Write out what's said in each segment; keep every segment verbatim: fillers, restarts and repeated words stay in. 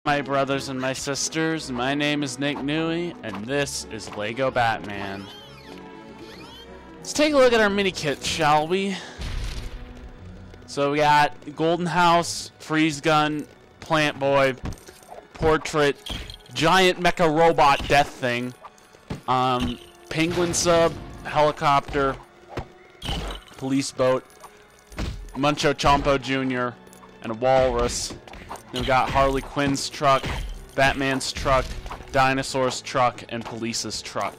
My brothers and my sisters, my name is Nick Newey, and this is Lego Batman. Let's take a look at our mini kit, shall we? So we got Golden House, Freeze Gun, Plant Boy, Portrait, Giant Mecha Robot Death Thing, um, Penguin Sub, Helicopter, Police Boat, Muncho Chompo Junior, and a Walrus. Then we got Harley Quinn's truck, Batman's truck, Dinosaur's truck, and Police's truck.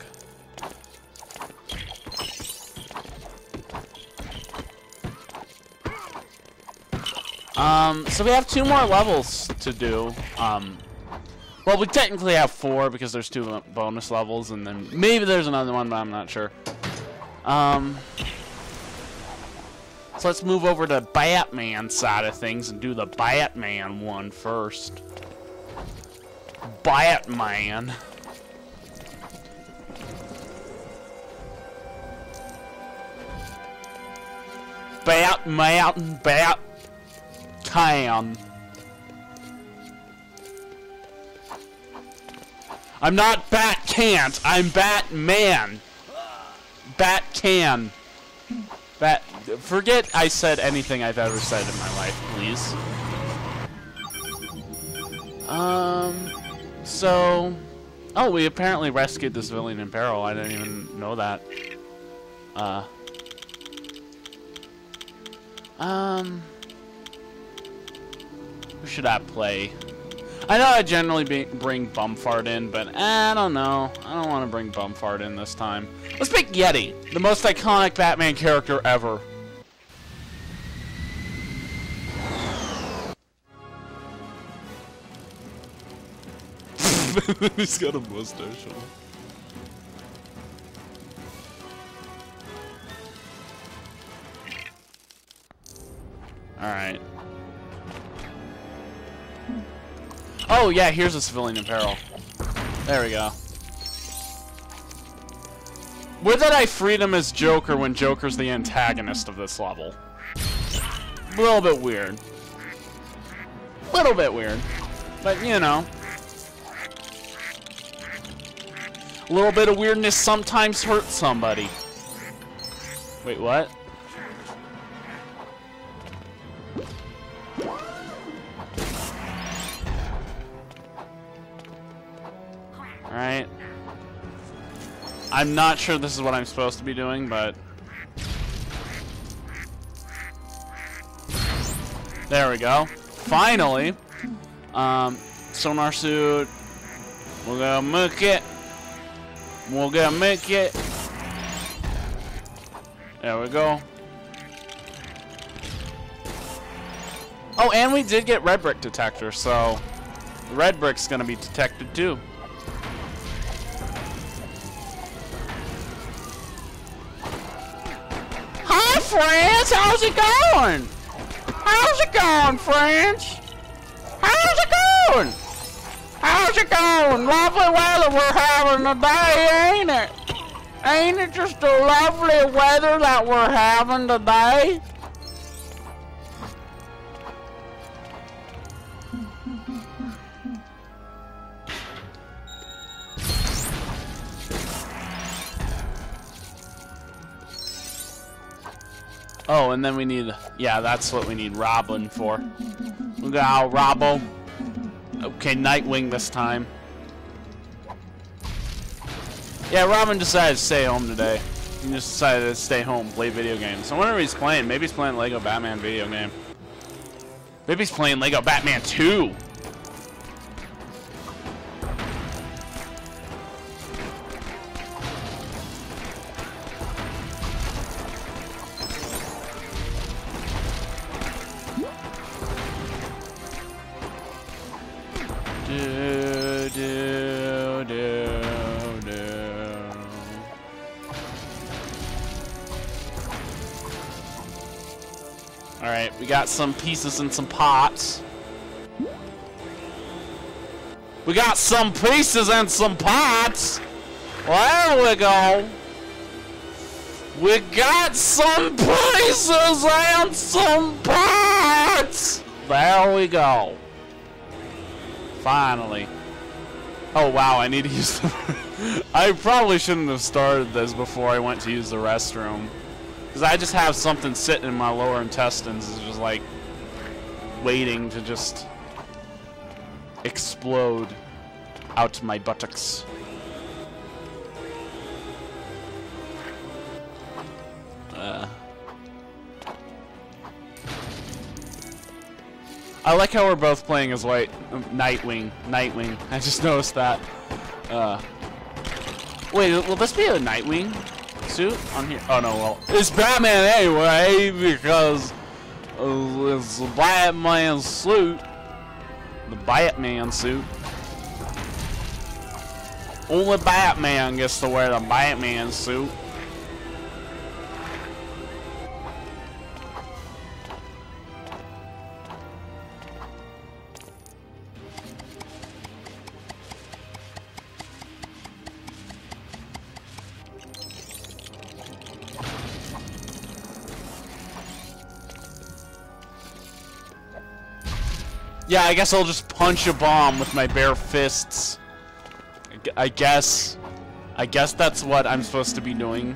Um, so we have two more levels to do. Um, well, we technically have four because there's two bonus levels, and then maybe there's another one, but I'm not sure. Um, so let's move over to Batman side of things and do the Batman one first. Batman. Batman, Bat Can. I'm not Bat Can't, I'm Batman. Bat Can. Bat. Forget I said anything I've ever said in my life, please. Um. So. Oh, we apparently rescued this villain in peril. I didn't even know that. Uh. Um. Who should I play? I know I generally be, bring Bumfart in, but I don't know. I don't want to bring Bumfart in this time. Let's pick Yeti, the most iconic Batman character ever. He's got a mustache on. Alright. Oh, yeah, here's a civilian in peril. There we go. Would that I freed him as Joker when Joker's the antagonist of this level. A little bit weird. A little bit weird. But, you know. A little bit of weirdness sometimes hurts somebody. Wait, what? Alright. I'm not sure this is what I'm supposed to be doing, but... There we go. Finally! Um, sonar suit. We're gonna make it. We're gonna make it. There we go. Oh, and we did get red brick detector, so... The red brick's gonna be detected too. Hi, friends! How's it going? How's it going, friends? How's it going? How's it going? Lovely weather we're having today, ain't it? Ain't it just a lovely weather that we're having today? Oh, and then we need, yeah, that's what we need Robin for. We got Robbo. Okay, Nightwing this time. Yeah, Robin decided to stay home today. He just decided to stay home, play video games. I wonder what he's playing. Maybe he's playing Lego Batman video game. Maybe he's playing Lego Batman two. Do, do, do, do. Alright, we got some pieces and some pots. We got some pieces and some pots. Well, there we go. We got some pieces and some pots. There we go. Finally. Oh wow, I need to use the I probably shouldn't have started this before I went to use the restroom. Because I just have something sitting in my lower intestines. It's just like waiting to just explode out my buttocks. Uh, I like how we're both playing as White um, Nightwing. Nightwing. I just noticed that. Uh, wait, will this be a Nightwing suit on here? Oh no, well, it's Batman anyway because uh, it's the Batman suit. The Batman suit. Only Batman gets to wear the Batman suit. Yeah, I guess I'll just punch a bomb with my bare fists. I guess. I guess that's what I'm supposed to be doing.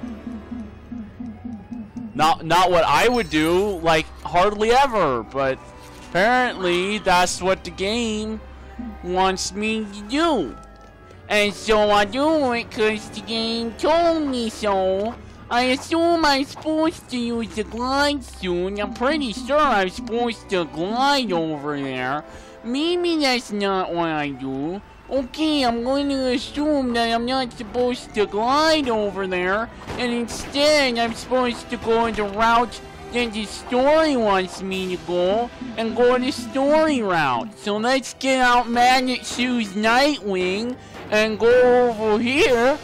Not not what I would do, like, hardly ever, but apparently that's what the game wants me to do. And so I do it because the game told me so. I assume I'm supposed to use the glide suit. I'm pretty sure I'm supposed to glide over there. Maybe that's not what I do. Okay, I'm going to assume that I'm not supposed to glide over there, and instead I'm supposed to go the route that the story wants me to go, and go the story route. So let's get out Magnet Shoes Nightwing, and go over here.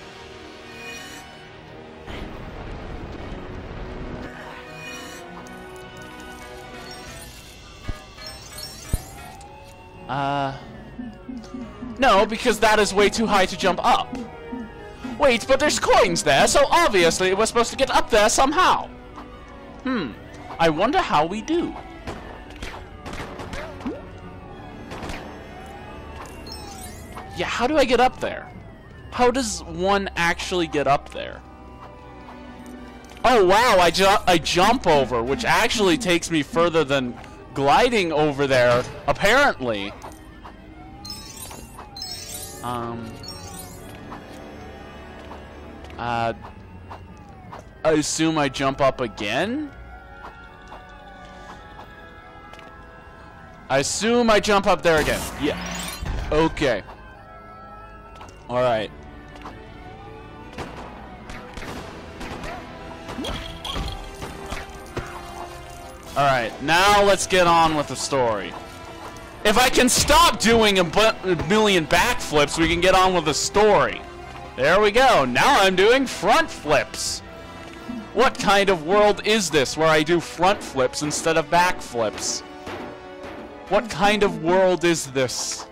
Uh... No, because that is way too high to jump up. Wait, but there's coins there, so obviously we're supposed to get up there somehow. Hmm, I wonder how we do. Yeah, how do I get up there? How does one actually get up there? Oh wow, I, ju I jump over, which actually takes me further than gliding over there, apparently. Um, uh, I assume I jump up again? I assume I jump up there again. Yeah. Okay. Alright. Alright, now let's get on with the story. If I can stop doing a, a million backflips, we can get on with the story. There we go. Now I'm doing front flips. What kind of world is this where I do front flips instead of back flips? What kind of world is this?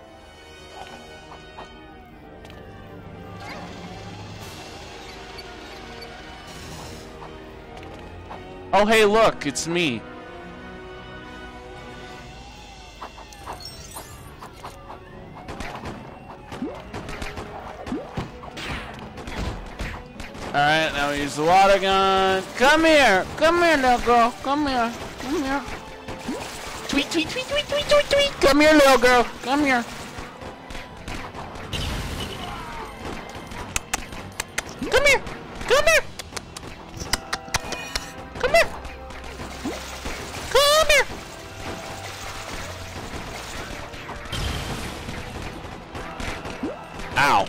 Oh, hey, look, it's me. Alright, now we use the water gun. Come here! Come here, little girl. Come here. Come here. Tweet, tweet, tweet, tweet, tweet, tweet, tweet. Come here, little girl. Come here. Come here. Come here. Come here. Come here. Ow.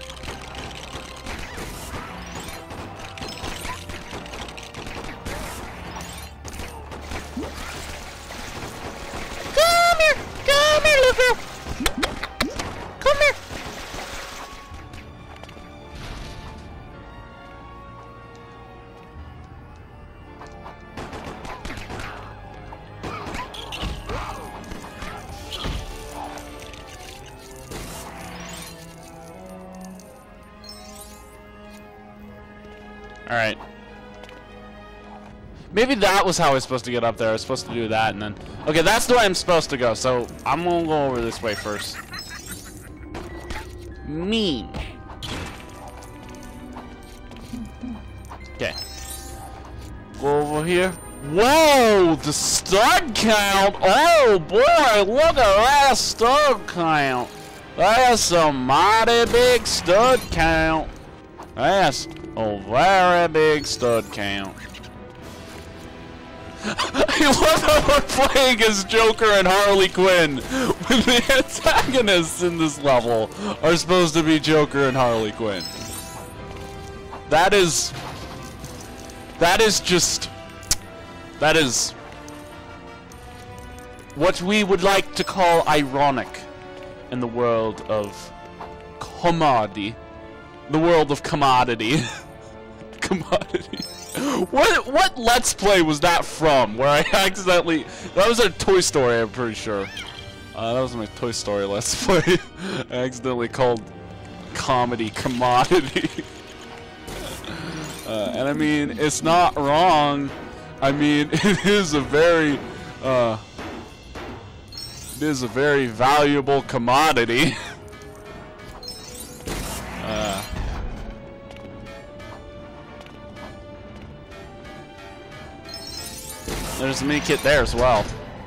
Alright. Maybe that was how I was supposed to get up there. I was supposed to do that and then... Okay, that's the way I'm supposed to go, so I'm gonna go over this way first. mean. Okay. Go over here. Whoa! The stud count! Oh boy! Look at that stud count! That's a mighty big stud count. That's a very big stud count. I love how we're playing as Joker and Harley Quinn when the antagonists in this level are supposed to be Joker and Harley Quinn. That is... That is just... That is... what we would like to call ironic in the world of commodity. The world of commodity. Commodity. What what Let's Play was that from? Where I accidentally... That was a Toy Story, I'm pretty sure. Uh, that was my Toy Story Let's Play. I accidentally called comedy commodity. uh, and I mean, it's not wrong. I mean, it is a very... Uh, it is a very valuable commodity. uh... There's a mini kit there as well.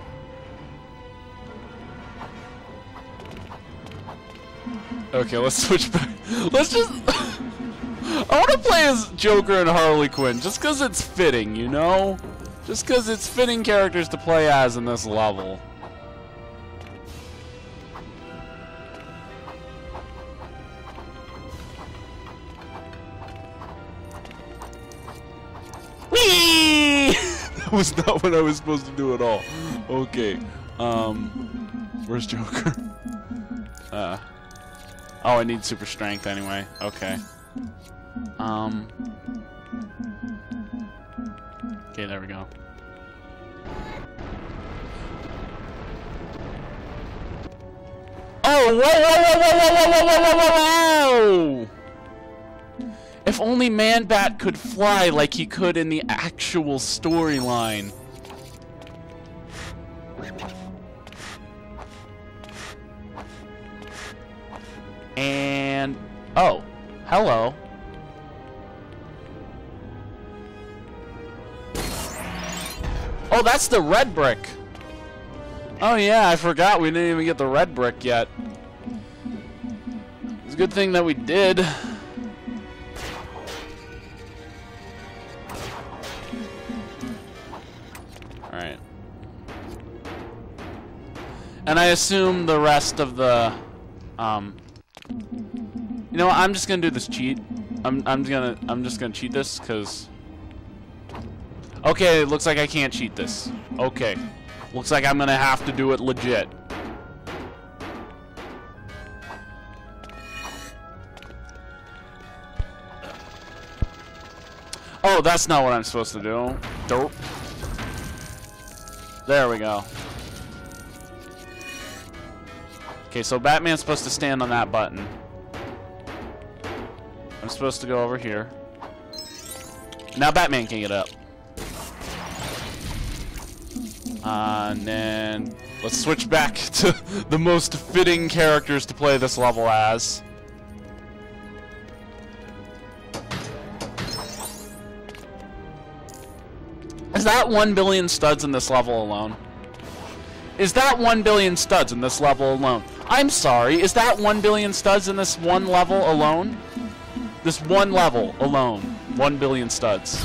Okay, let's switch back. Let's just... I want to play as Joker and Harley Quinn, just because it's fitting, you know? Just because it's fitting characters to play as in this level. Whee! That was not what I was supposed to do at all. Okay. Um, where's Joker? Uh. Oh, I need super strength anyway. Okay. Um. Okay, there we go. Oh, whoa, whoa, whoa, whoa, whoa, whoa, whoa, whoa, whoa! If only Man-Bat could fly like he could in the actual storyline. And... oh, hello. Oh, that's the red brick. Oh yeah, I forgot we didn't even get the red brick yet. It's a good thing that we did. Alright. And I assume the rest of the, um... you know what, I'm just gonna do this cheat. I'm, I'm gonna, I'm just gonna cheat this, because... okay, it looks like I can't cheat this. Okay. Looks like I'm gonna have to do it legit. Oh, that's not what I'm supposed to do. Dope. There we go. Okay, so Batman's supposed to stand on that button. I'm supposed to go over here. Now Batman can get up. Uh, and then let's switch back to the most fitting characters to play this level as. Is that one billion studs in this level alone? Is that one billion studs in this level alone? I'm sorry, is that one billion studs in this one level alone? This one level alone. one billion studs.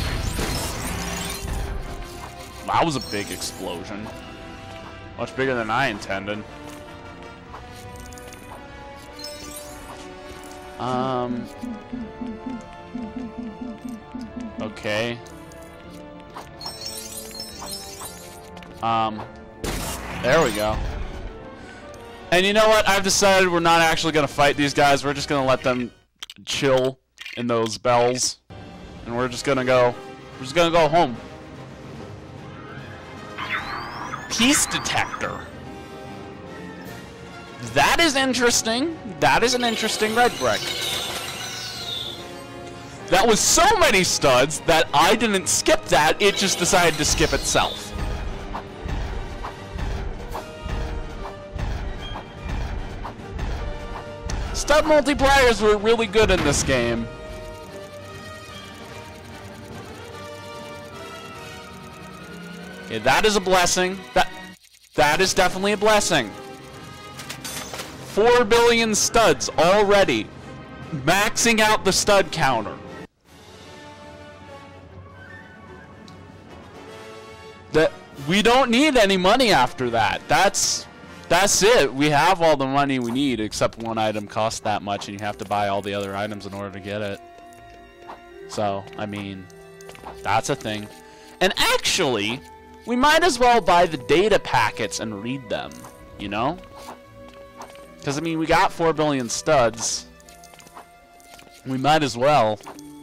That was a big explosion. Much bigger than I intended. Um. Okay. Um. There we go. And you know what? I've decided we're not actually going to fight these guys. We're just going to let them chill in those bells. And we're just going to go... We're just going to go home. Piece detector. That is interesting. That is an interesting red brick. That was so many studs that I didn't skip that. It just decided to skip itself. Stud multipliers were really good in this game. Okay, that is a blessing. That that is definitely a blessing. Four billion studs already, maxing out the stud counter. That we don't need any money after that. That's that's it. We have all the money we need, except one item costs that much, and you have to buy all the other items in order to get it. So, I mean, that's a thing. And actually, we might as well buy the data packets and read them, you know? Because, I mean, we got four billion studs. We might as well.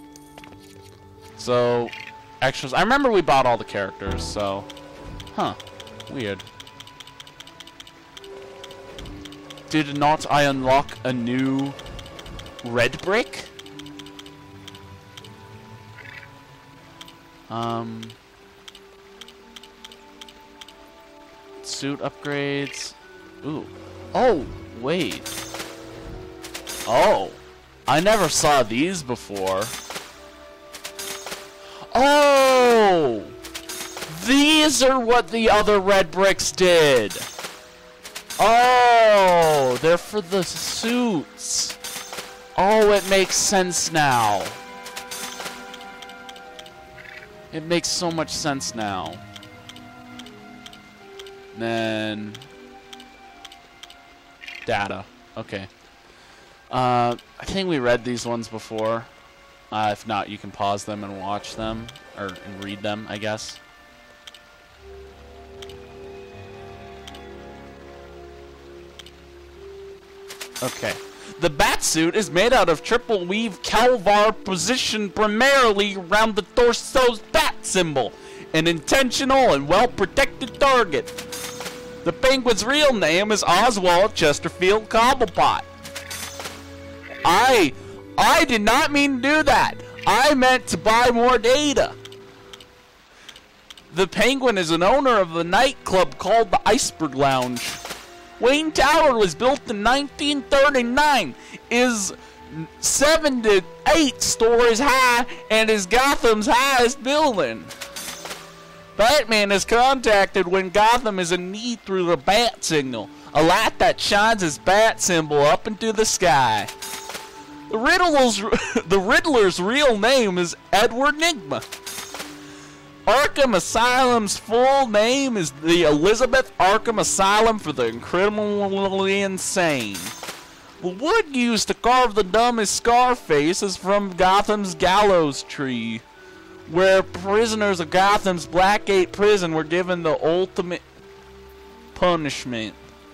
So, extras. I remember we bought all the characters, so... Huh. Weird. Did not I unlock a new red brick? Um... Suit upgrades. Ooh. Oh, wait. Oh. I never saw these before. Oh! These are what the other red bricks did. Oh, they're for the suits. Oh, it makes sense now. It makes so much sense now. Then data. Okay. Uh, I think we read these ones before. Uh, if not, you can pause them and watch them, or and read them, I guess. Okay. The Batsuit is made out of triple weave Calvar positioned primarily around the torso's bat symbol, an intentional and well-protected target. The Penguin's real name is Oswald Chesterfield Cobblepot. I, I did not mean to do that. I meant to buy more data. The Penguin is an owner of a nightclub called the Iceberg Lounge. Wayne Tower was built in nineteen thirty-nine, is seven to eight stories high, and is Gotham's highest building. Batman is contacted when Gotham is in need through the bat signal, a light that shines his bat symbol up into the sky. The Riddler's, the Riddler's real name is Edward Nygma. Arkham Asylum's full name is the Elizabeth Arkham Asylum for the Criminally Insane. The wood used to carve the dumbest Scarface is from Gotham's gallows tree, where prisoners of Gotham's Blackgate prison were given the ultimate punishment.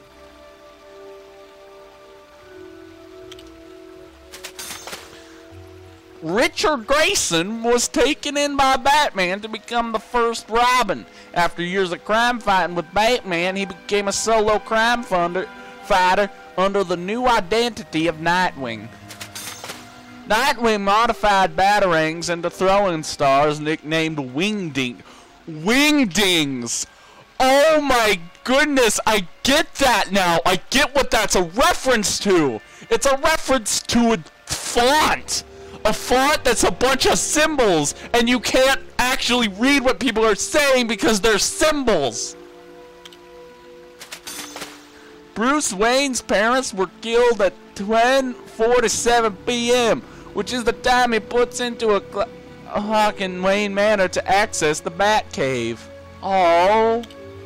Richard Grayson was taken in by Batman to become the first Robin. After years of crime fighting with Batman, he became a solo crime funder, fighter under the new identity of Nightwing. Nightwing modified Batarangs into throwing stars nicknamed Wingding. Wingdings! Oh my goodness, I get that now! I get what that's a reference to! It's a reference to a font! A font that's a bunch of symbols, and you can't actually read what people are saying because they're symbols! Bruce Wayne's parents were killed at ten forty-seven p m, which is the time he puts into a clock in Wayne Manor to access the Batcave. Oh.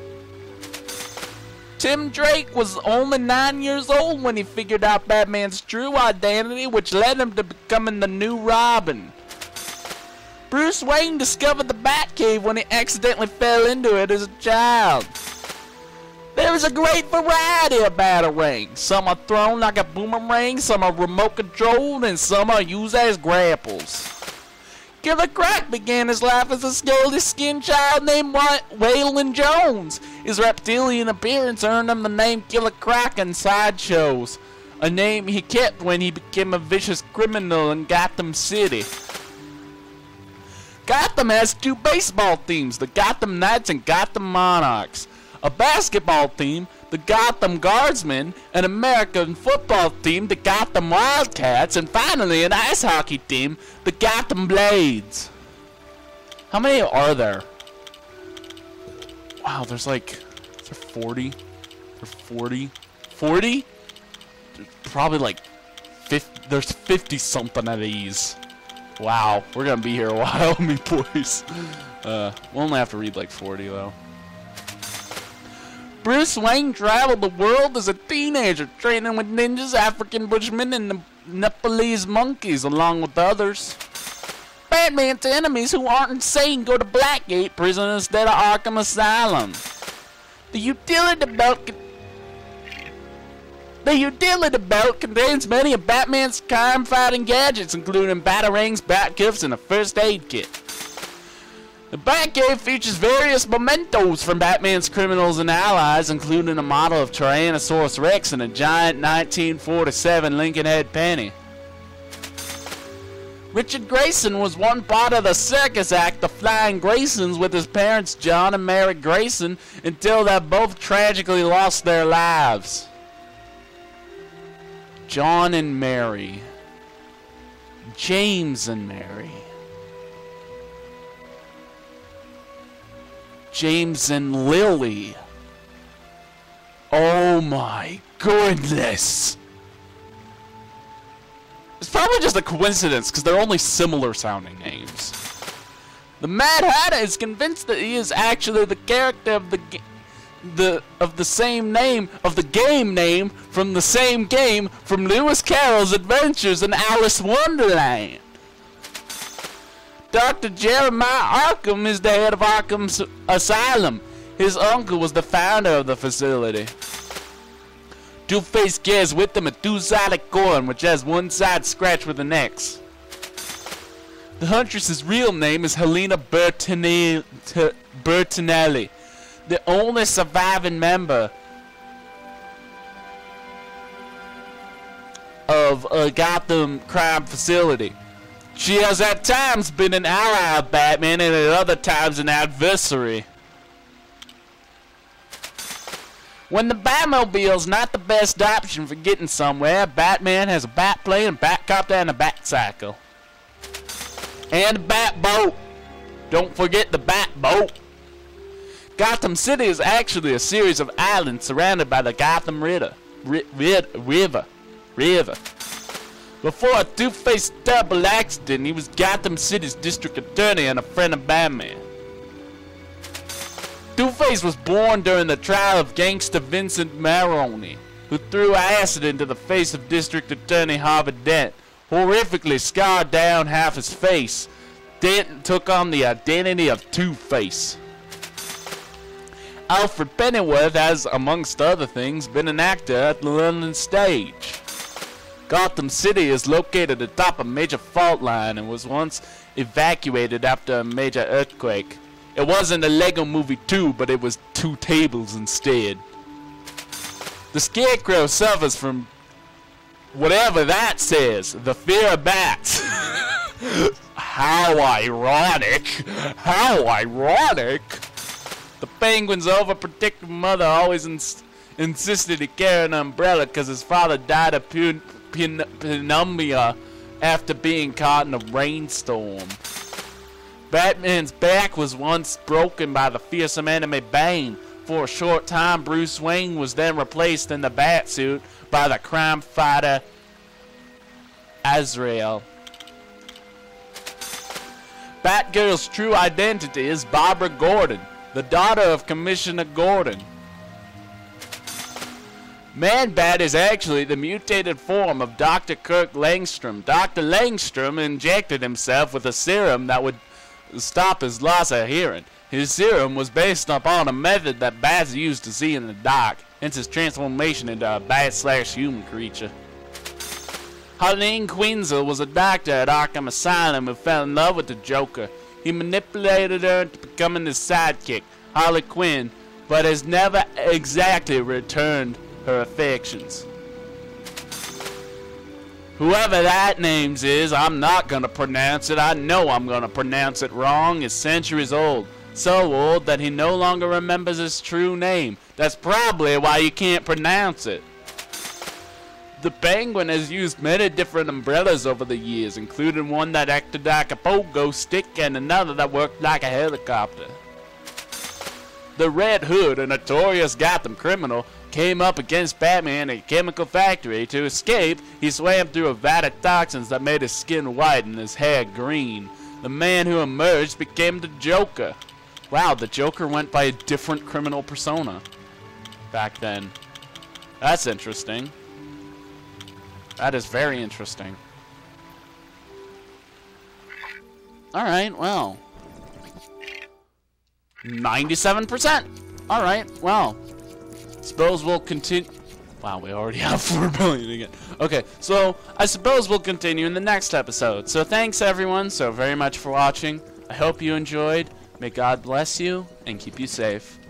Tim Drake was only nine years old when he figured out Batman's true identity, which led him to becoming the new Robin. Bruce Wayne discovered the Batcave when he accidentally fell into it as a child. There is a great variety of Batarangs. Some are thrown like a boomerang, some are remote controlled, and some are used as grapples. Killer Croc began his life as a scaly-skinned child named Waylon Jones. His reptilian appearance earned him the name Killer Croc in sideshows, a name he kept when he became a vicious criminal in Gotham City. Gotham has two baseball teams, the Gotham Knights and Gotham Monarchs. a basketball team, the Gotham Guardsmen, an American football team, the Gotham Wildcats, and finally an ice hockey team, the Gotham Blades. How many are there? Wow, there's like, is there forty? There's forty? forty? There's probably like fifty, there's fifty something of these. Wow, we're gonna be here a while, me boys. Uh, we'll only have to read like forty though. Bruce Wayne traveled the world as a teenager, training with ninjas, African bushmen, and the Nepalese monkeys, along with others. Batman's enemies who aren't insane go to Blackgate Prison instead of Arkham Asylum. The utility belt The utility belt contains many of Batman's crime-fighting gadgets, including batarangs, batcuffs, and a first aid kit. The Batcave features various mementos from Batman's criminals and allies, including a model of Tyrannosaurus Rex and a giant nineteen forty-seven Lincoln Head penny. Richard Grayson was one part of the circus act, the Flying Graysons, with his parents John and Mary Grayson, until they both tragically lost their lives. John and Mary. James and Mary. James and Lily. Oh my goodness. It's probably just a coincidence because they're only similar sounding names. The Mad Hatter is convinced that he is actually the character of the the of the same name of the game name from the same game from Lewis Carroll's Adventures in Alice Wonderland. Doctor Jeremiah Arkham is the head of Arkham's Asylum. His uncle was the founder of the facility. Two-Face carries with him a two-sided coin which has one side scratched with an X. The Huntress's real name is Helena Bertinelli, Bertinelli, the only surviving member of a Gotham crime facility. She has at times been an ally of Batman and at other times an adversary. When the Batmobile's not the best option for getting somewhere, Batman has a Batplane, a Batcopter, and a Batcycle. And a Batboat. Don't forget the Batboat. Gotham City is actually a series of islands surrounded by the Gotham River. Ri ri river. River. Before a Two-Face double accident, he was Gotham City's district attorney and a friend of Batman. Two-Face was born during the trial of gangster Vincent Maroney, who threw acid into the face of District Attorney Harvey Dent, horrifically scarred down half his face. Dent took on the identity of Two-Face. Alfred Pennyworth has, amongst other things, been an actor at the London stage. Gotham City is located atop a major fault line and was once evacuated after a major earthquake. It wasn't a Lego Movie two, but it was two tables instead. The Scarecrow suffers from whatever that says, the fear of bats. How ironic! How ironic! The Penguin's overprotective mother always ins insisted he carry an umbrella because his father died of pun pun pneumonia after being caught in a rainstorm. Batman's back was once broken by the fearsome enemy Bane. For a short time, Bruce Wayne was then replaced in the Batsuit by the crime fighter Azrael. Batgirl's true identity is Barbara Gordon, the daughter of Commissioner Gordon. Man-Bat is actually the mutated form of Doctor Kirk Langstrom. Doctor Langstrom injected himself with a serum that would stop his loss of hearing. His serum was based upon a method that bats use to see in the dark, hence his transformation into a bat-slash-human creature. Harleen Quinzel was a doctor at Arkham Asylum who fell in love with the Joker. He manipulated her into becoming his sidekick, Harley Quinn, but has never exactly returned her affections. Whoever that names is, I'm not gonna pronounce it. I know I'm gonna pronounce it wrong. It's centuries old. So old that he no longer remembers his true name. That's probably why you can't pronounce it. The Penguin has used many different umbrellas over the years, including one that acted like a pogo stick and another that worked like a helicopter. The Red Hood, a notorious Gotham criminal, came up against Batman at a chemical factory. To escape, he swam through a vat of toxins that made his skin white and his hair green. The man who emerged became the Joker. Wow, the Joker went by a different criminal persona back then. That's interesting. That is very interesting. Alright, well. ninety-seven percent! Alright, well. Suppose we'll continue. Wow, we already have four billion again. Okay, so I suppose we'll continue in the next episode. So thanks everyone so very much for watching. I hope you enjoyed. May God bless you and keep you safe.